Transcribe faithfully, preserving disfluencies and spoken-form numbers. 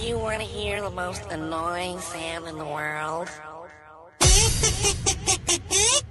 you want to hear the most annoying sound in the world?